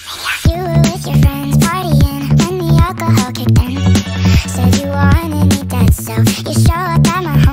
You were with your friends partying when the alcohol kicked in. Said you wanted me dead, so you show up at my